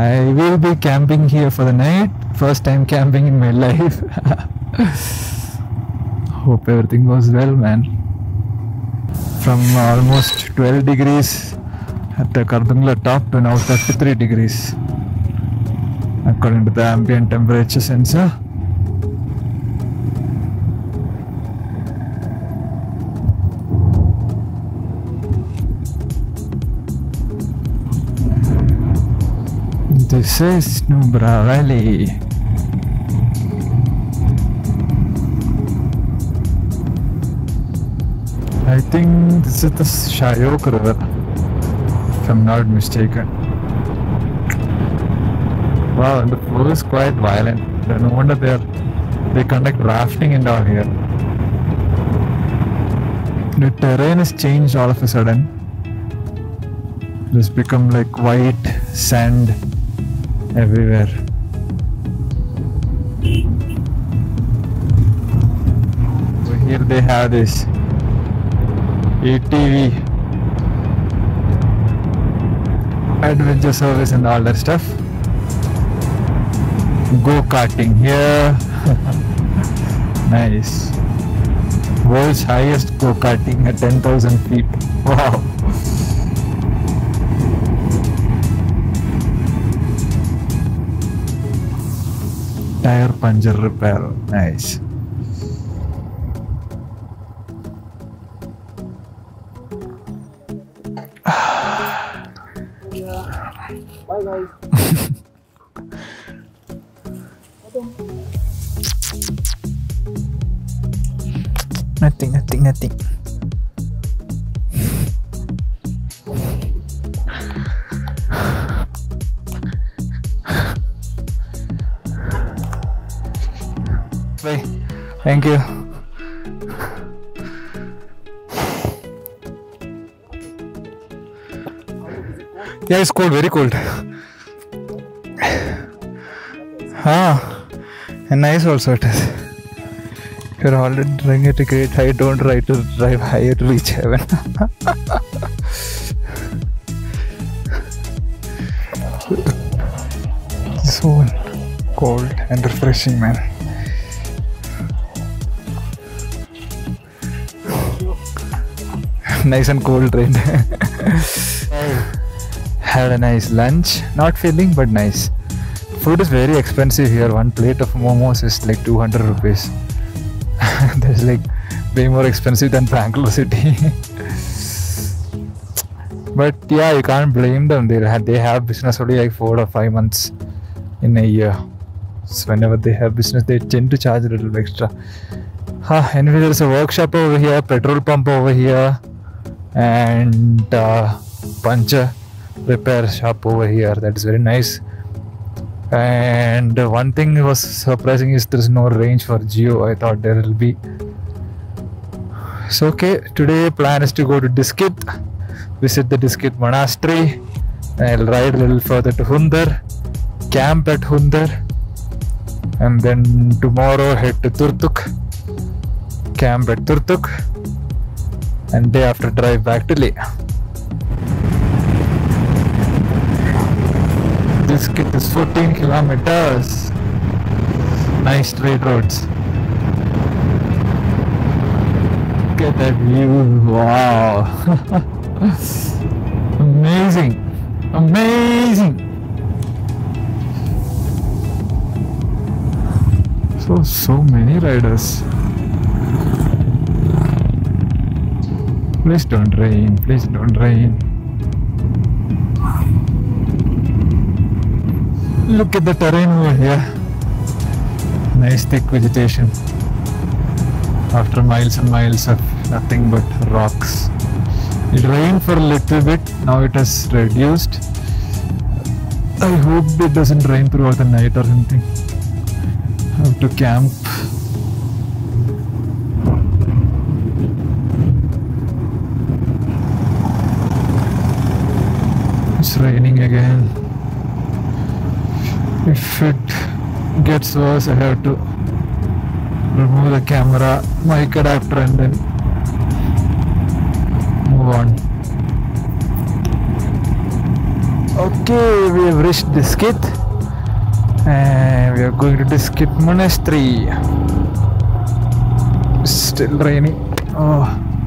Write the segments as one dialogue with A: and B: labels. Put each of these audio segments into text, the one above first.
A: I will be camping here for the night. First time camping in my life. Hope everything goes well, man. From almost 12 degrees at the Khardung top to now 33 degrees according to the ambient temperature sensor. This is Nubra Valley. I think this is the Shayok River, if I'm not mistaken. Wow, and the flow is quite violent. No wonder they conduct rafting and down here. The terrain has changed all of a sudden. It's become like white sand everywhere. So here they have this ATV adventure service and all that stuff. Go-karting here. Nice. World's highest go-karting at 10,000 feet. Wow. Tire puncture repair. Nice.
B: Bye guys.
A: Nothing. Bye. Thank you. Yeah, it's cold, very cold. And nice also it is. If you're already trying at a great height, don't try to drive higher to reach heaven. So cold and refreshing, man. Nice and cold rain. Had a nice lunch. Not filling, but nice. Food is very expensive here. One plate of momos is like 200 rupees. That's like way more expensive than Bangalore city. But yeah, you can't blame them. They have business only like 4 or 5 months in a year. So whenever they have business, they tend to charge a little extra. Anyway, there's a workshop over here, petrol pump over here, and puncture repair shop over here. That is very nice. And one thing was surprising is there is no range for Geo. I thought there will be. So okay, today plan is to go to Diskit, visit the Diskit Monastery, and I'll ride a little further to Hunder, camp at Hunder, and then tomorrow head to Turtuk, camp at Turtuk, and day after drive back to Leh. Diskit is 14 kilometers. Nice straight roads. Look at that view. Wow. Amazing. So many riders. Please don't rain. Look at the terrain over here. Nice thick vegetation. After miles and miles of nothing but rocks. It rained for a little bit. Now it has reduced. I hope it doesn't rain throughout the night or something. I have to camp. It's raining again. If it gets worse, I have to remove the camera, mic adapter, and then move on. Okay, we have reached Diskit and we are going to Diskit Monastery. It's still raining. Oh.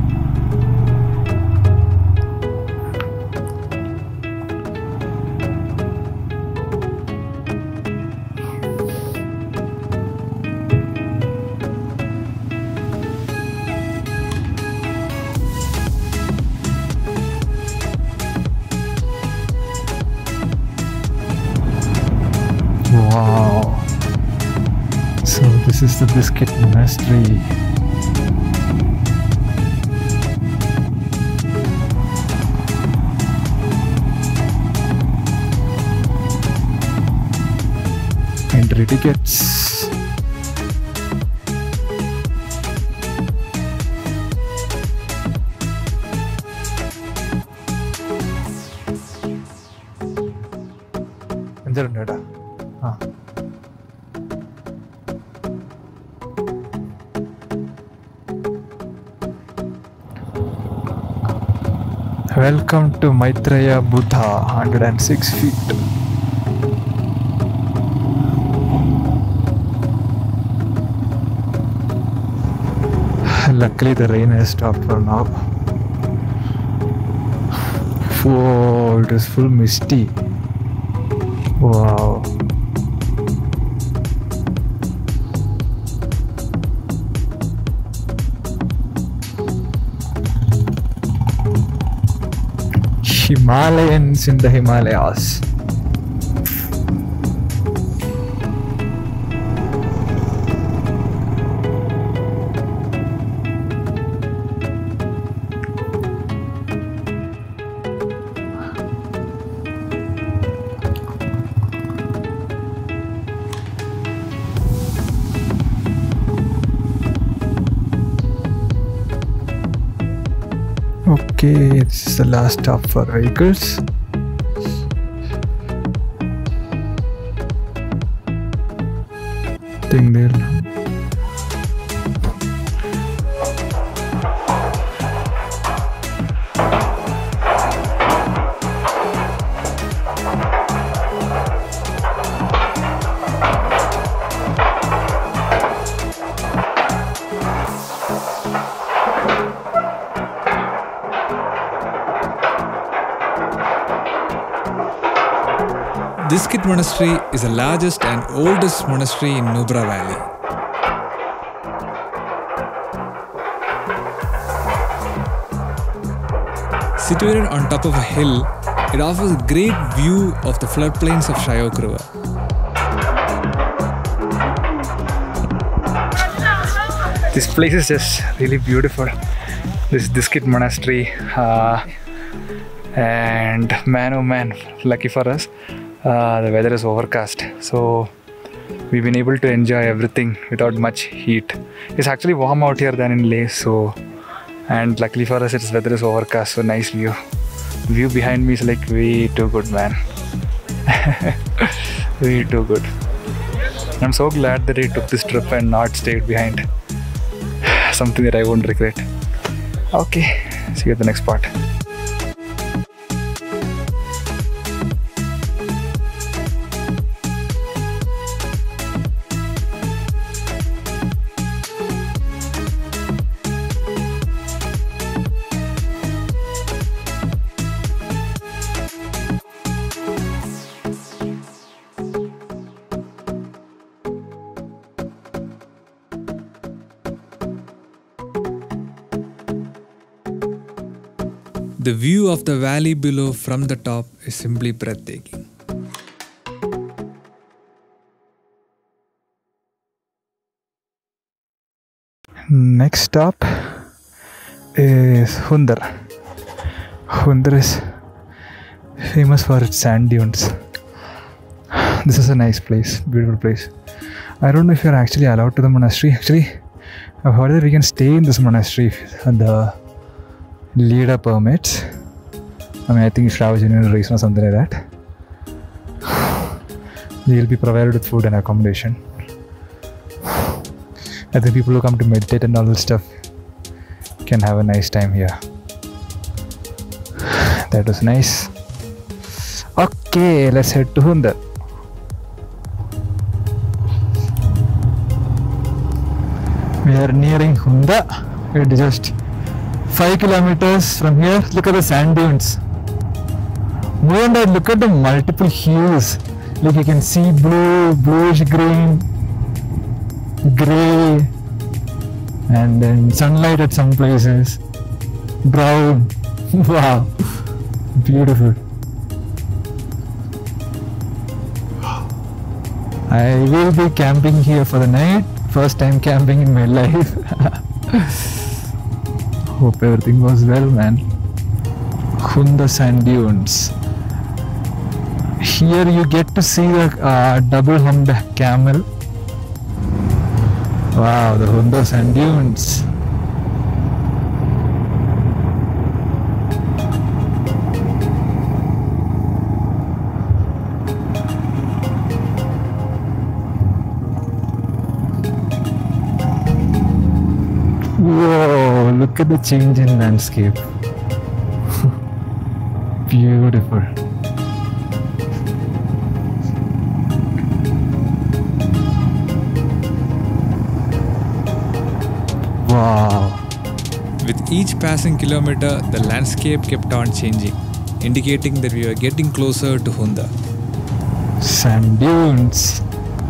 A: Wow. So this is the Diskit Monastery. Entry tickets. Welcome to Maitreya Buddha, 106 feet. Luckily the rain has stopped for now. Whoa, it is full misty. Wow. Himalayans in the Himalayas. Okay, this is the last stop for vehicles. Thing there.
C: Diskit Monastery is the largest and oldest monastery in Nubra Valley. Situated on top of a hill, it offers a great view of the floodplains of Shyok River.
A: This place is just really beautiful. This Diskit Monastery, and man oh man, lucky for us, the weather is overcast, so we've been able to enjoy everything without much heat. It's actually warm out here than in Leh, so, and luckily for us its weather is overcast, so nice view. The view behind me is like way too good, man. Way too good. I'm so glad that I took this trip and not stayed behind. Something that I won't regret. Okay, see you at the next part.
C: The view of the valley below from the top is simply breathtaking.
A: Next stop is Hunder. Hunder is famous for its sand dunes. This is a nice place, beautiful place. I don't know if you're actually allowed to the monastery. Actually, I've heard that we can stay in this monastery and the LADAKH permits. I mean, I think it's a genuine reason or something like that. They'll be provided with food and accommodation. I think people who come to meditate and all this stuff can have a nice time here. That was nice. Okay. Okay, let's head to Hunder. We are nearing Hunder. It is just 5 kilometers from here. Look at the sand dunes. More than that, look at the multiple hues. Like you can see blue, bluish green, grey, and then sunlight at some places, brown. Wow, beautiful. I will be camping here for the night. First time camping in my life. Hope everything goes well, man. Hunder sand dunes. Here you get to see the double humped camel. Wow, the Hunder sand dunes. Whoa, look at the change in landscape. Beautiful. Wow.
C: With each passing kilometer, the landscape kept on changing, indicating that we were getting closer to Hunder.
A: Sand dunes.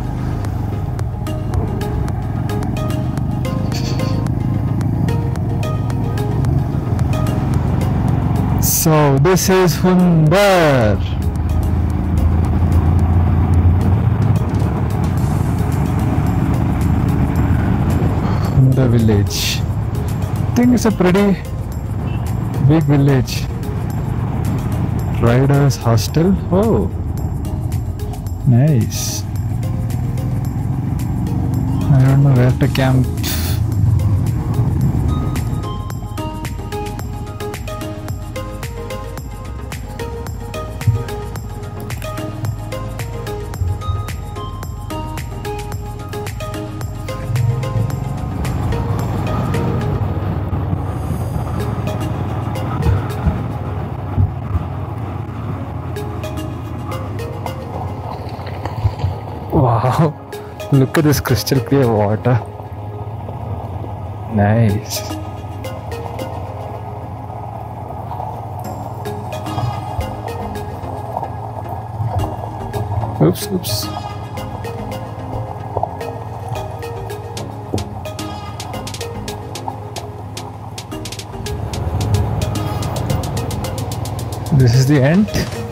A: So this is Hunder. Hunder village. I think it's a pretty big village. Riders hostel. Oh, nice. I don't know where to camp. Wow, look at this crystal clear water. Nice. Oops, oops. This is the end.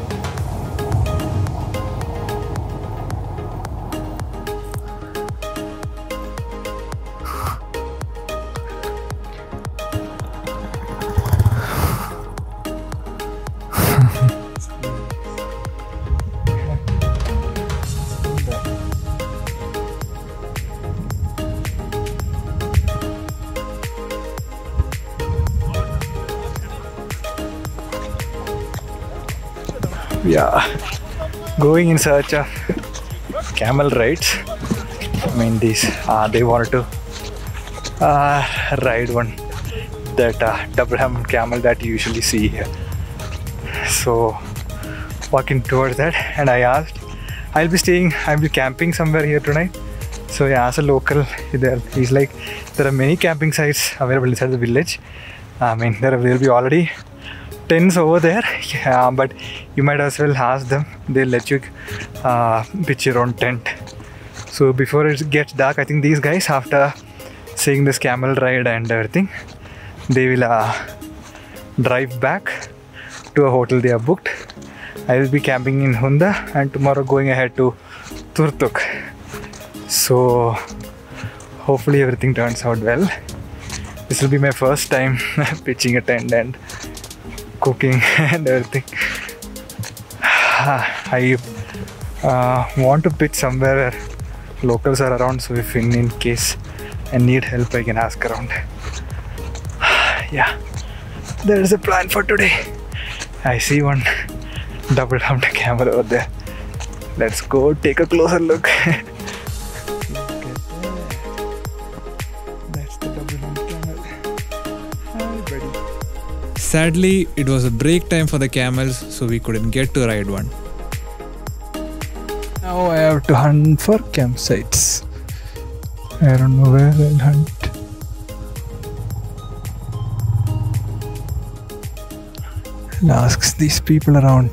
A: Yeah, going in search of camel rides. I mean, they wanted to ride one, that double hump camel that you usually see here. So walking towards that, and I asked, I'll be camping somewhere here tonight. So I asked a local there. He's like, there are many camping sites available inside the village. I mean, there will be already tents over there, yeah, but you might as well ask them. They'll let you pitch your own tent. So before it gets dark, I think these guys, after seeing this camel ride and everything, they will drive back to a hotel they have booked. I will be camping in Hunder and tomorrow going ahead to Turtuk. So hopefully everything turns out well. This will be my first time pitching a tent and cooking and everything. I want to pitch somewhere where locals are around, so if in case I need help, I can ask around. Yeah, there is a plan for today. I see one double humped camel over there. Let's go take a closer look.
C: Sadly, it was a break time for the camels, so we couldn't get to ride one.
A: Now I have to hunt for campsites. I don't know where I'll hunt. I'll ask these people around.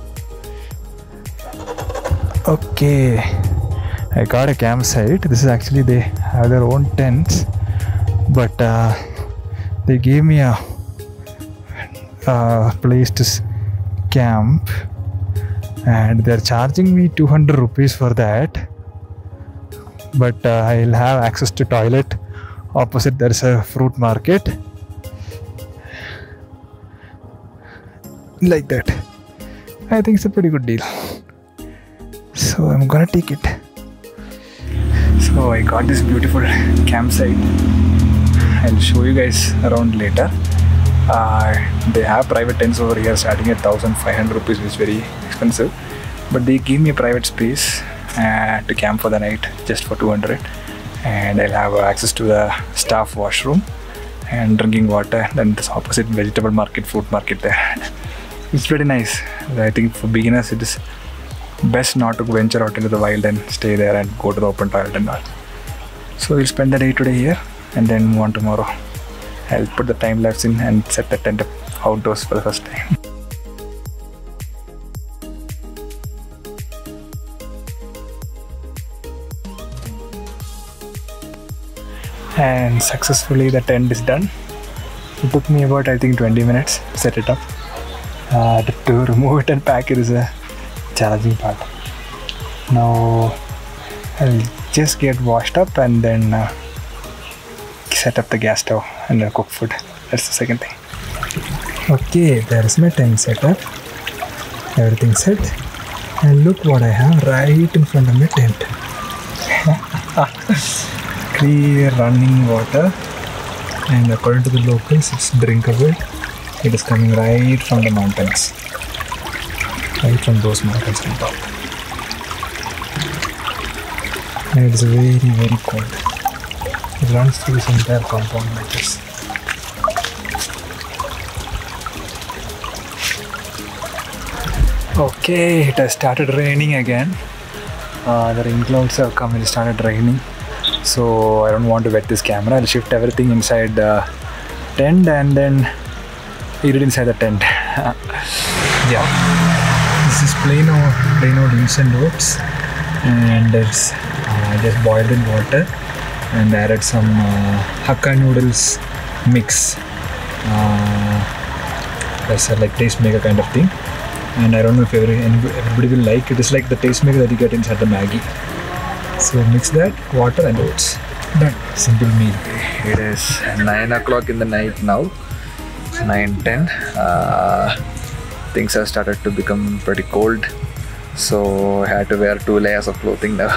A: Okay, I got a campsite. This is actually, they have their own tents, but they gave me a place to camp, and they're charging me 200 rupees for that. But I'll have access to toilet. Opposite there's a fruit market. Like that. I think it's a pretty good deal. So I'm gonna take it. So I got this beautiful campsite. I'll show you guys around later. They have private tents over here starting at 1500 rupees, which is very expensive. But they gave me a private space to camp for the night just for 200. And I'll have access to the staff washroom and drinking water. Then this opposite vegetable market, fruit market there. It's pretty nice. I think for beginners it is best not to venture out into the wild and stay there and go to the open toilet and all. So we'll spend the day today here and then move on tomorrow. I'll put the time lapse in and set the tent up outdoors for the first time. And successfully the tent is done. It took me about, I think, 20 minutes to set it up. To remove it and pack it is a challenging part. Now I'll just get washed up and then set up the gas stove and then cook food. That's the second thing. Okay, there's my tent set up. Everything set. And look what I have right in front of my tent. Clear running water, and according to the locals it's drinkable. It is coming right from the mountains, right from those mountains on top. And it is very, very cold. It runs through this entire compound like this. Okay, it has started raining again. The rain clouds have come and it started raining. So I don't want to wet this camera. I'll shift everything inside the tent and then eat it inside the tent. Yeah, this is plain old instant oats, and it's just boiled in water and added some Hakka noodles mix. That's a like taste maker kind of thing, and I don't know if everybody will like it. It's like the taste maker that you get inside the Maggi. So mix that, water and oats. Done. Simple meal. It is 9 o'clock in the night now. 9:10. Things have started to become pretty cold. So I had to wear 2 layers of clothing now.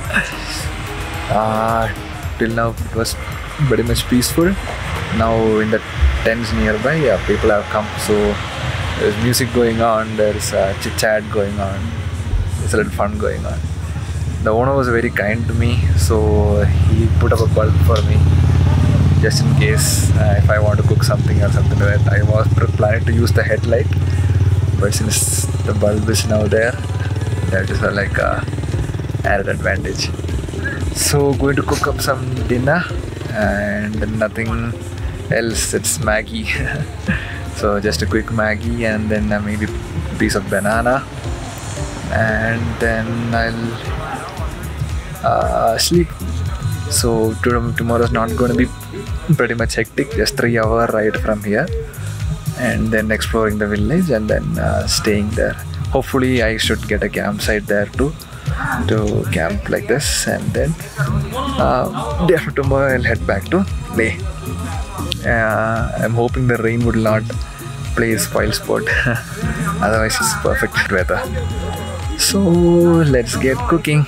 A: Till now it was pretty much peaceful. Now in the tents nearby, people have come. So there's music going on, there's chit chat going on. There's a little fun going on. The owner was very kind to me, so he put up a bulb for me just in case if I want to cook something or something like that. I was planning to use the headlight, but since the bulb is now there, that is like a added advantage. So going to cook up some dinner and nothing else. It's Maggi. So just a quick Maggi and then maybe a piece of banana, and then I'll sleep. So tomorrow is not going to be pretty much hectic, just 3-hour ride from here and then exploring the village and then staying there. Hopefully I should get a campsite there too, to camp like this, and then day after tomorrow I'll head back to Leh. I'm hoping the rain would not play spoil sport. Otherwise it's perfect weather. So let's get cooking.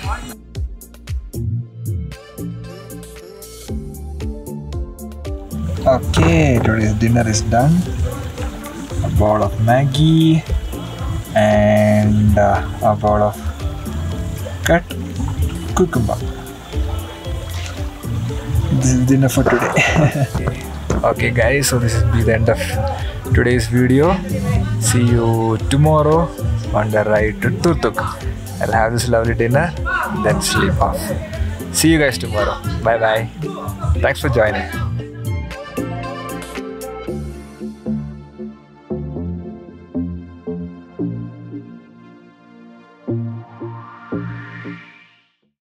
A: Okay, today's dinner is done. A bowl of Maggi and a bowl of cut cucumber. This is dinner for today. Okay guys, so this will be the end of today's video. See you tomorrow on the ride to Turtuk. I'll have this lovely dinner, then sleep off. See you guys tomorrow. Bye bye. Thanks for joining.